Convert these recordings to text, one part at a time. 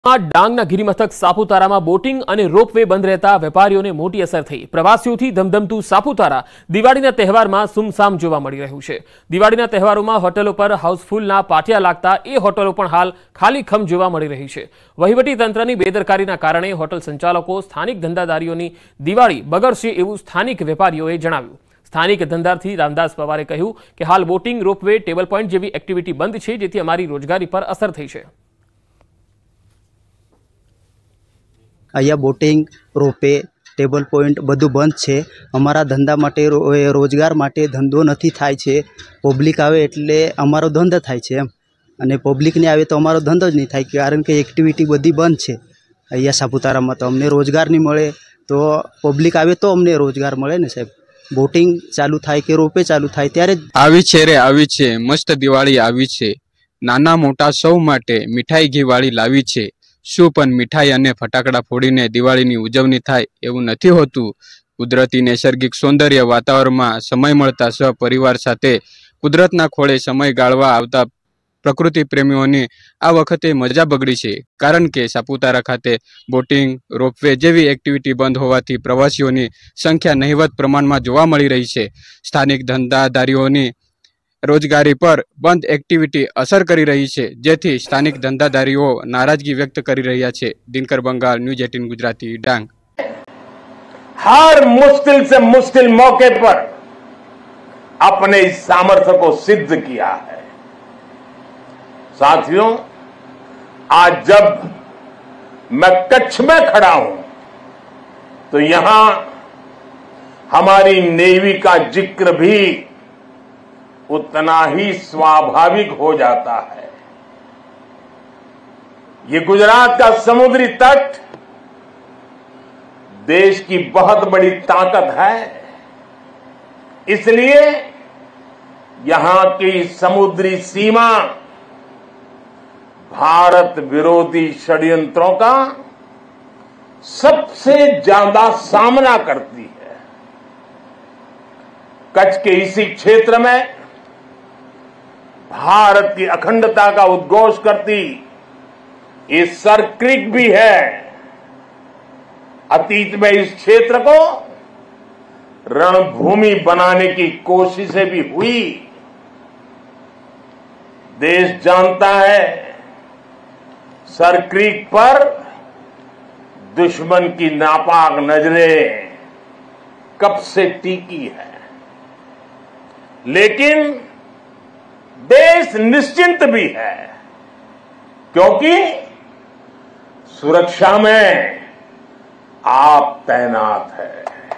ડાંગના ગિરિમથક સાપુતારામાં બોટિંગ અને રોપવે બંધ રહેતા વેપારીઓને મોટી અસર થઈ। પ્રવાસીઓથી ધમધમતું સાપુતારા દિવાળીના તહેવારમાં સુમસામ જોવા મળી રહ્યું છે। દિવાળીના તહેવારોમાં હોટલો પર હાઉસફુલના પાટિયા લાગતા એ હોટલો પણ હાલ ખાલીખમ જોવા મળી રહી છે। વહીવટી તંત્રની બેદરકારીના કારણે હોટલ સંચાલકો સ્થાનિક ધંધાદારીઓની દિવાળી બગડશે એવું સ્થાનિક વેપારીઓએ જણાવ્યું। સ્થાનિક ધંધાર્થી રામદાસ પવારે કહ્યું કે હાલ બોટિંગ, રોપવે, ટેબલ પોઈન્ટ જેવી એક્ટિવિટી બંધ છે, જેથી અમારી રોજગારી પર અસર થઈ છે। અહીંયા બોટિંગ, રોપે, ટેબલ પોઈન્ટ બધું બંધ છે। અમારા ધંધા માટે રોજગાર માટે ધંધો નથી થાય છે। પબ્લિક આવે એટલે અમારો ધંધો થાય છે એમ, અને પબ્લિક નહીં આવે તો અમારો ધંધો જ નહીં થાય, કારણ કે એક્ટિવિટી બધી બંધ છે અહીંયા સાપુતારામાં। તો અમને રોજગાર નહીં મળે તો પબ્લિક આવે તો અમને રોજગાર મળે ને સાહેબ। બોટિંગ ચાલુ થાય કે રોપે ચાલુ થાય ત્યારે આવી છે રે આવી છે, મસ્ત દિવાળી આવી છે। નાના મોટા સૌ માટે મીઠાઈ ઘીવાળી લાવી છે। શું પણ મીઠાઈ અને ફટાકડા ફોડીને દિવાળીની ઉજવણી થાય એવું નથી હોતું। કુદરતી નૈસર્ગિક સૌંદર્ય વાતાવરણમાં સમય મળતા સહપરિવાર સાથે કુદરતના ખોળે સમય ગાળવા આવતા પ્રકૃતિ પ્રેમીઓની આ વખતે મજા બગડી છે, કારણ કે સાપુતારા ખાતે બોટિંગ, રોપવે જેવી એક્ટિવિટી બંધ હોવાથી પ્રવાસીઓની સંખ્યા નહિવત પ્રમાણમાં જોવા મળી રહી છે। સ્થાનિક ધંધાદારીઓની રોજગારી પર બંધ એક્ટિવિટી અસર કરી રહી છે, જેથી સ્થાનિક ધંધાદારીઓ નારાજगी व्यक्त કરી રહ્યા છે। દિનકર બંગાળ, ન્યૂઝ 18 ગુજરાતી, ડાંગ। हर मुश्किल से मुश्किल मौके पर अपने इस सामर्थ्य को सिद्ध किया है। साथियों, आज जब मैं कच्छ में खड़ा हूं तो यहां हमारी नेवी का जिक्र भी उतना ही स्वाभाविक हो जाता है। ये गुजरात का समुद्री तट देश की बहुत बड़ी ताकत है, इसलिए यहां की समुद्री सीमा भारत विरोधी षड्यंत्रों का सबसे ज्यादा सामना करती है। कच्छ के इसी क्षेत्र में भारत की अखंडता का उद्घोष करती ये सर क्रीक भी है। अतीत में इस क्षेत्र को रणभूमि बनाने की कोशिशें भी हुई। देश जानता है सर क्रीक पर दुश्मन की नापाक नजरें कब से टिकी है, लेकिन देश निश्चिंत भी है, क्योंकि सुरक्षा में आप तैनात है।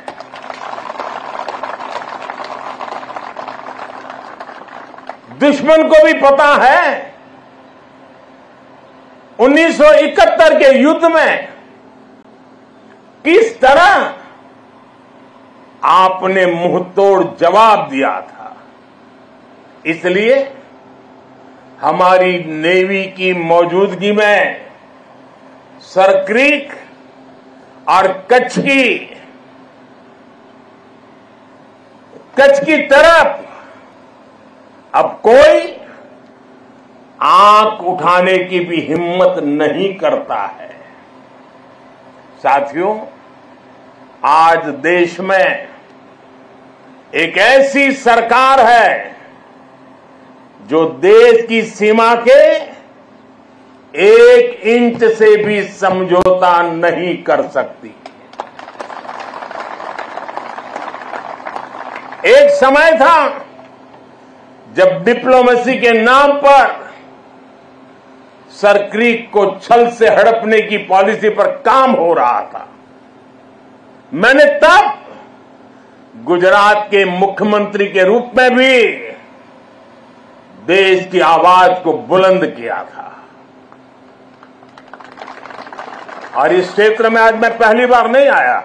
दुश्मन को भी पता है 1971 के युद्ध में किस तरह आपने मुंहतोड़ जवाब दिया था। इसलिए हमारी नेवी की मौजूदगी में सर क्रीक और कच्छ की तरफ अब कोई आंख उठाने की भी हिम्मत नहीं करता है। साथियों, आज देश में एक ऐसी सरकार है जो देश की सीमा के 1 इंच से भी समझौता नहीं कर सकती। एक समय था जब डिप्लोमेसी के नाम पर सर क्रीक को छल से हड़पने की पॉलिसी पर काम हो रहा था। मैंने तब गुजरात के मुख्यमंत्री के रूप में भी देश की आवाज को बुलंद किया था। और इस क्षेत्र में आज मैं पहली बार नहीं आया,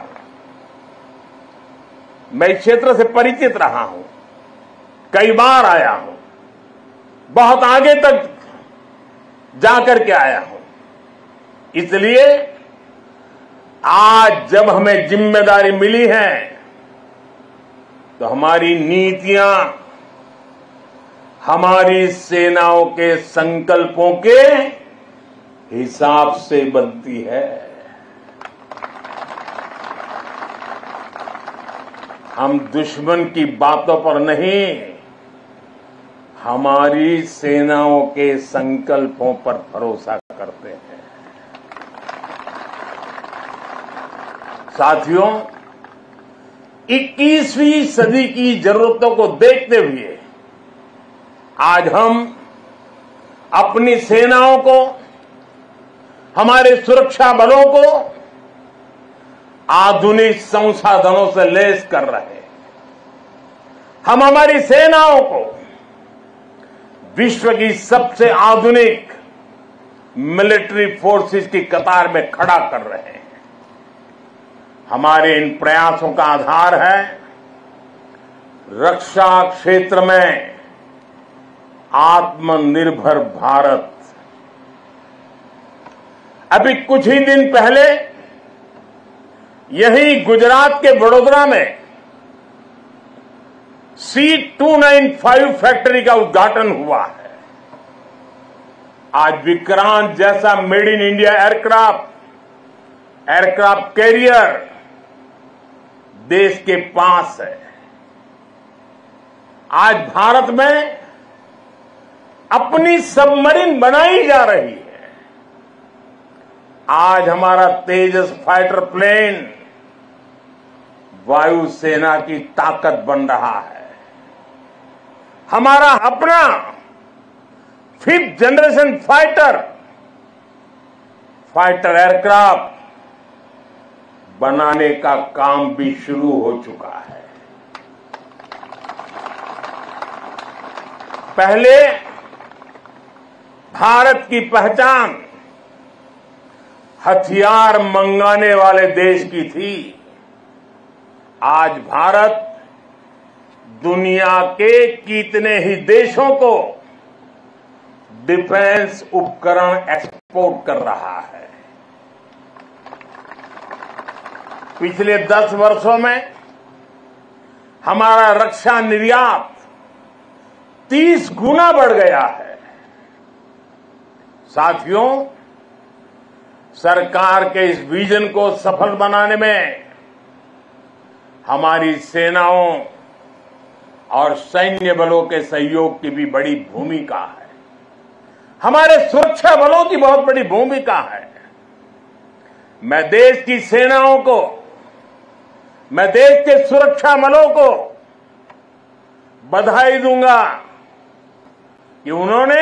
मैं इस क्षेत्र से परिचित रहा हूं, कई बार आया हूं, बहुत आगे तक जाकर के आया हूं। इसलिए आज जब हमें जिम्मेदारी मिली है तो हमारी नीतियां हमारी सेनाओं के संकल्पों के हिसाब से बनती है। हम दुश्मन की बातों पर नहीं, हमारी सेनाओं के संकल्पों पर भरोसा करते हैं। साथियों, 21वीं सदी की जरूरतों को देखते हुए आज हम अपनी सेनाओं को, हमारे सुरक्षा बलों को आधुनिक संसाधनों से लैस कर रहे हैं। हम हमारी सेनाओं को विश्व की सबसे आधुनिक मिलिट्री फोर्सेस की कतार में खड़ा कर रहे हैं। हमारे इन प्रयासों का आधार है रक्षा क्षेत्र में आत्मनिर्भर भारत। अभी कुछ ही दिन पहले यही गुजरात के वडोदरा में C295 फैक्ट्री का उद्घाटन हुआ है। आज विक्रांत जैसा made in India aircraft carrier देश के पास है। आज भारत में अपनी सबमरीन बनाई जा रही है। आज हमारा तेजस फाइटर प्लेन वायुसेना की ताकत बन रहा है। हमारा अपना 5th जनरेशन फाइटर एयरक्राफ्ट बनाने का काम भी शुरू हो चुका है। पहले भारत की पहचान हथियार मंगाने वाले देश की थी। आज भारत दुनिया के कितने ही देशों को डिफेंस उपकरण एक्सपोर्ट कर रहा है। पिछले 10 वर्षों में हमारा रक्षा निर्यात 30 गुना बढ़ गया है। साथियों, सरकार के इस विजन को सफल बनाने में हमारी सेनाओं और सैन्य बलों के सहयोग की भी बड़ी भूमिका है। हमारे सुरक्षा बलों की बहुत बड़ी भूमिका है। मैं देश की सेनाओं को, मैं देश के सुरक्षा बलों को बधाई दूंगा कि उन्होंने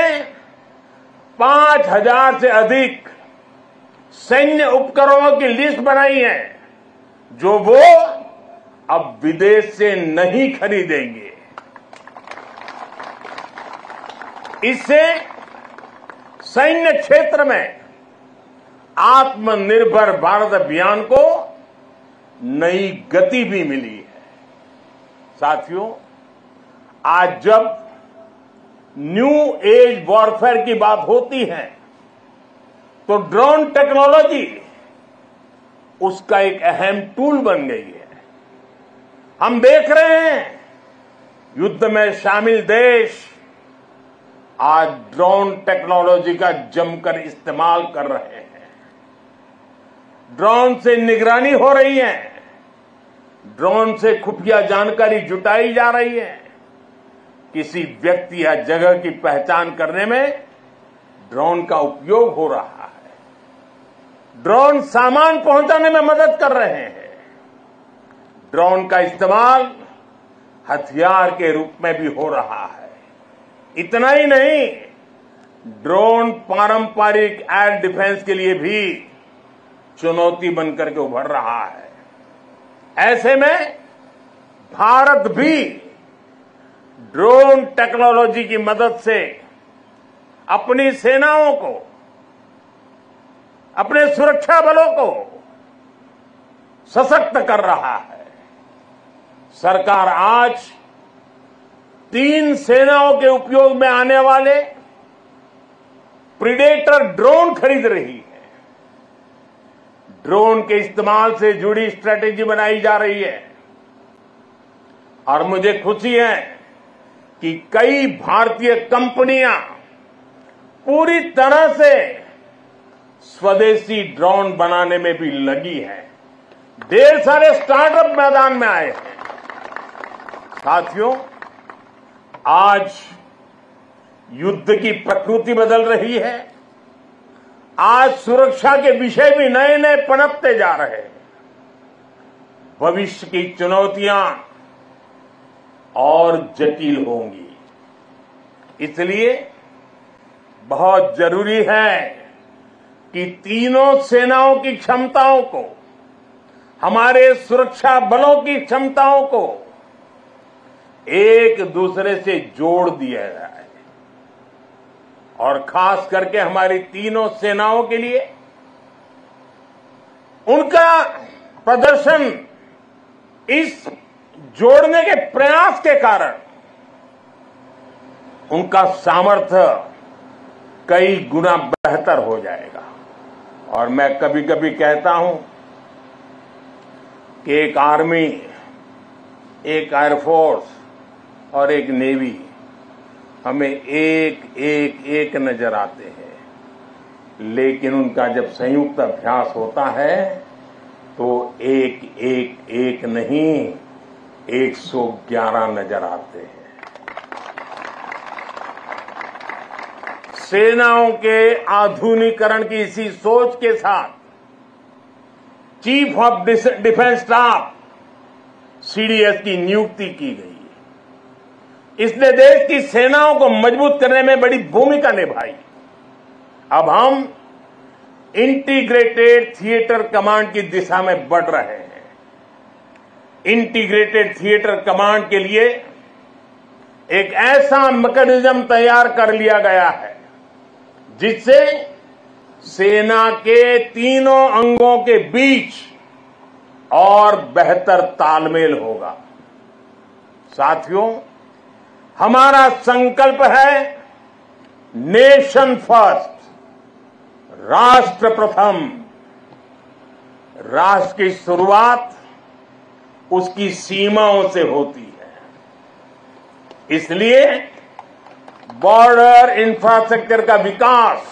5000 से अधिक सैन्य उपकरणों की लिस्ट बनाई है जो वो अब विदेश से नहीं खरीदेंगे। इससे सैन्य क्षेत्र में आत्मनिर्भर भारत अभियान को नई गति भी मिली है। साथियों, आज जब न्यू एज वॉरफेयर की बात होती है तो ड्रोन टेक्नोलॉजी उसका एक अहम टूल बन गई है। हम देख रहे हैं युद्ध में शामिल देश आज ड्रोन टेक्नोलॉजी का जमकर इस्तेमाल कर रहे हैं। ड्रोन से निगरानी हो रही है, ड्रोन से खुफिया जानकारी जुटाई जा रही है। किसी व्यक्ति या जगह की पहचान करने में ड्रोन का उपयोग हो रहा है। ड्रोन सामान पहुंचाने में मदद कर रहे हैं। ड्रोन का इस्तेमाल हथियार के रूप में भी हो रहा है। इतना ही नहीं, ड्रोन पारंपरिक एयर डिफेंस के लिए भी चुनौती बनकर के उभर रहा है। ऐसे में भारत भी ड्रोन टेक्नोलॉजी की मदद से अपनी सेनाओं को, अपने सुरक्षा बलों को सशक्त कर रहा है। सरकार आज 3 सेनाओं के उपयोग में आने वाले प्रीडेटर ड्रोन खरीद रही है। ड्रोन के इस्तेमाल से जुड़ी स्ट्रेटेजी बनाई जा रही है और मुझे खुशी है कि कई भारतीय कंपनियां पूरी तरह से स्वदेशी ड्रोन बनाने में भी लगी है। ढेर सारे स्टार्टअप मैदान में आए हैं। साथियों, आज युद्ध की प्रकृति बदल रही है। आज सुरक्षा के विषय भी नए नए पनपते जा रहे हैं। भविष्य की चुनौतियां और जटिल होंगी। इसलिए बहुत जरूरी है कि तीनों सेनाओं की क्षमताओं को, हमारे सुरक्षा बलों की क्षमताओं को एक दूसरे से जोड़ दिया जाए और खास करके हमारी तीनों सेनाओं के लिए उनका प्रदर्शन इस जोड़ने के प्रयास के कारण उनका सामर्थ्य कई गुना बेहतर हो जाएगा। और मैं कभी कभी कहता हूं कि एक आर्मी, एक एयरफोर्स और एक नेवी हमें एक नजर आते हैं, लेकिन उनका जब संयुक्त अभ्यास होता है तो एक नहीं 111 नजर आते हैं। सेनाओं के आधुनिकीकरण की इसी सोच के साथ chief of defence staff CDS की नियुक्ति की गई। इसने देश की सेनाओं को मजबूत करने में बड़ी भूमिका निभाई। अब हम इंटीग्रेटेड थिएटर कमांड की दिशा में बढ़ रहे हैं। इंटीग्रेटेड थिएटर कमांड के लिए एक ऐसा मैकेनिज्म तैयार कर लिया गया है जिससे सेना के तीनों अंगों के बीच और बेहतर तालमेल होगा। साथियों, हमारा संकल्प है नेशन फर्स्ट, राष्ट्र प्रथम। राष्ट्र की शुरुआत उसकी सीमाओं से होती है। इसलिए बॉर्डर इंफ्रास्ट्रक्चर का विकास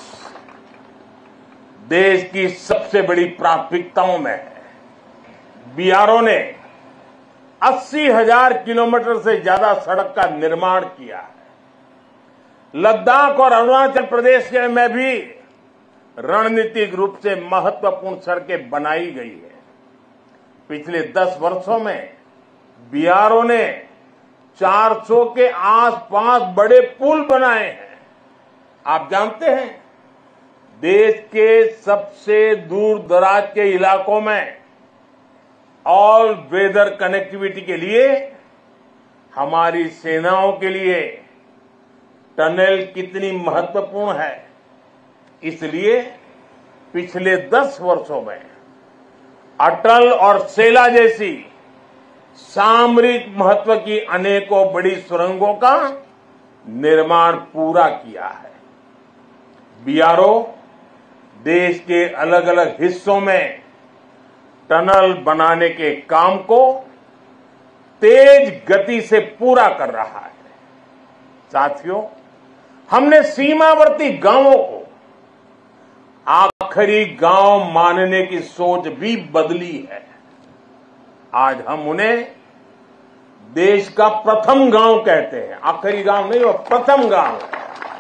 देश की सबसे बड़ी प्राथमिकताओं में है। बीआरओ ने 80,000 किलोमीटर से ज्यादा सड़क का निर्माण किया है। लद्दाख और अरुणाचल प्रदेश में भी रणनीतिक रूप से महत्वपूर्ण सड़कें बनाई गई है। पिछले 10 वर्षों में बीआरओ ने 400 के आसपास बड़े पुल बनाए हैं। आप जानते हैं, देश के सबसे दूर दराज के इलाकों में ऑल वेदर कनेक्टिविटी के लिए हमारी सेनाओं के लिए टनल कितनी महत्वपूर्ण है। इसलिए पिछले 10 वर्षों में अटल और सेला जैसी सामरिक महत्व की अनेकों बड़ी सुरंगों का निर्माण पूरा किया है। बीआरओ देश के अलग अलग हिस्सों में टनल बनाने के काम को तेज गति से पूरा कर रहा है। साथियों, हमने सीमावर्ती गांवों को आखिरी गांव मानने की सोच भी बदली है। आज हम उन्हें देश का प्रथम गांव कहते हैं। आखिरी गांव नहीं, वो प्रथम गांव है।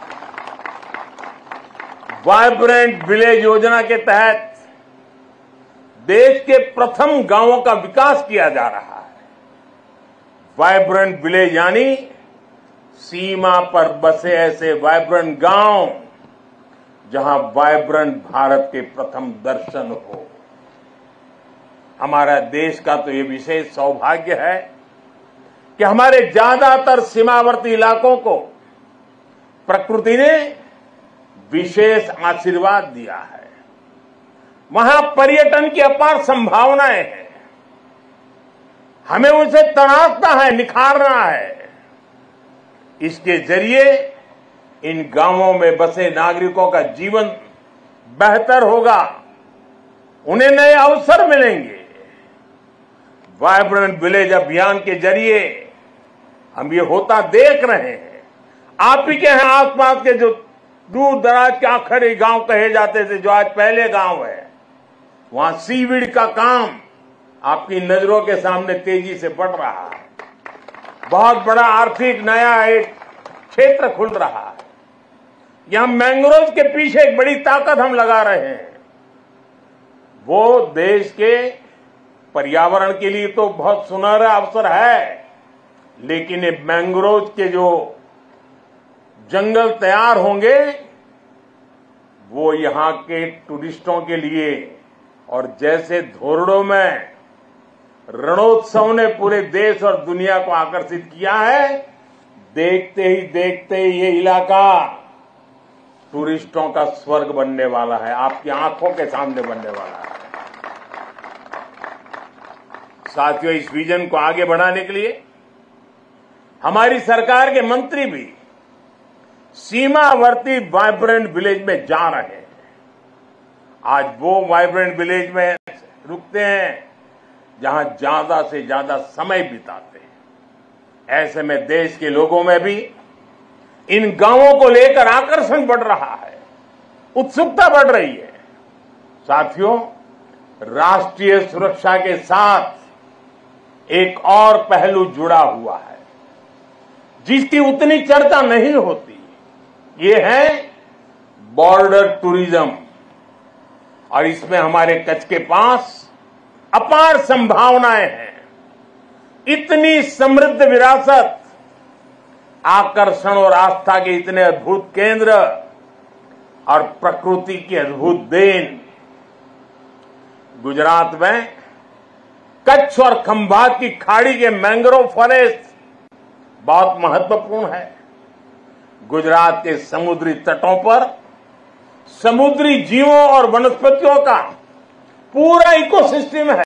वाइब्रेंट विलेज योजना के तहत देश के प्रथम गांवों का विकास किया जा रहा है। वाइब्रेंट विलेज यानी सीमा पर बसे ऐसे वाइब्रेंट गांव जहां वाइब्रेंट भारत के प्रथम दर्शन हो। हमारा देश का तो ये विशेष सौभाग्य है कि हमारे ज्यादातर सीमावर्ती इलाकों को प्रकृति ने विशेष आशीर्वाद दिया है। वहां पर्यटन की अपार संभावनाएं हैं। हमें उसे तराशना है, निखारना है। इसके जरिए इन गांवों में बसे नागरिकों का जीवन बेहतर होगा, उन्हें नए अवसर मिलेंगे। वाइब्रेंट विलेज अभियान के जरिए हम ये होता देख रहे हैं। आप ही के हैं आसपास के जो दूर दराज के आखिरी गांव कहे जाते थे, जो आज पहले गांव है, वहां सीवीड का काम आपकी नजरों के सामने तेजी से बढ़ रहा है। बहुत बड़ा आर्थिक नया एक क्षेत्र खुल रहा है। यहां मैंग्रोव के पीछे एक बड़ी ताकत हम लगा रहे हैं। वो देश के पर्यावरण के लिए तो बहुत सुनहरा अवसर है, लेकिन ये मैंग्रोव के जो जंगल तैयार होंगे वो यहां के टूरिस्टों के लिए, और जैसे धोरडो में रणोत्सव ने पूरे देश और दुनिया को आकर्षित किया है, देखते ही ये इलाका टूरिस्टों का स्वर्ग बनने वाला है, आपकी आंखों के सामने बनने वाला है। साथियों, इस विजन को आगे बढ़ाने के लिए हमारी सरकार के मंत्री भी सीमावर्ती वाइब्रेंट विलेज में जा रहे हैं। आज वो वाइब्रेंट विलेज में रुकते हैं जहां ज्यादा से ज्यादा समय बिताते हैं। ऐसे में देश के लोगों में भी इन गांवों को लेकर आकर्षण बढ़ रहा है, उत्सुकता बढ़ रही है। साथियों, राष्ट्रीय सुरक्षा के साथ एक और पहलू जुड़ा हुआ है जिसकी उतनी चर्चा नहीं होती। ये है बॉर्डर टूरिज्म, और इसमें हमारे कच्छ के पास अपार संभावनाएं हैं। इतनी समृद्ध विरासत, आकर्षण और आस्था के इतने अद्भुत केंद्र और प्रकृति की अद्भुत देन। गुजरात में कच्छ और खंभात की खाड़ी के मैंग्रोव फॉरेस्ट बहुत महत्वपूर्ण है। गुजरात के समुद्री तटों पर समुद्री जीवों और वनस्पतियों का पूरा इकोसिस्टम है।